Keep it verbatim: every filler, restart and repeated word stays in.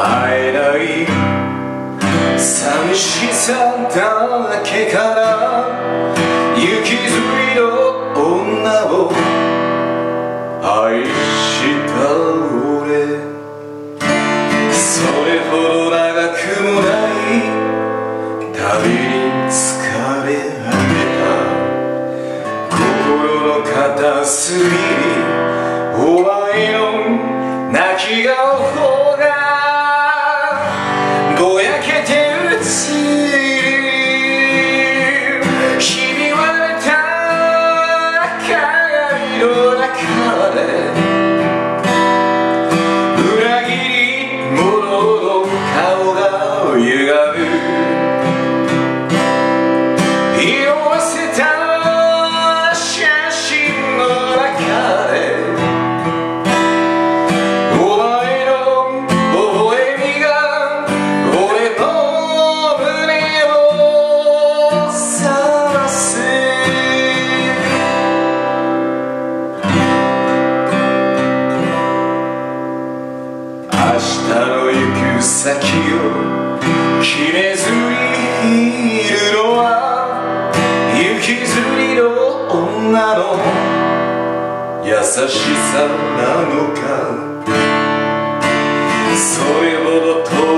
会えない寂しさだけから行きずりの女を愛した俺、それほど長くもない旅に疲れ果てた心の片隅にお前の泣き顔がぼやけて映る、ひび割れた鏡の中で裏切り者の顔が歪む、色あせた写真の中でお前の微笑みが俺の胸を覚ます。明日の行く先を決めずにいるのは行きずりの女の優しさなのか、それほど遠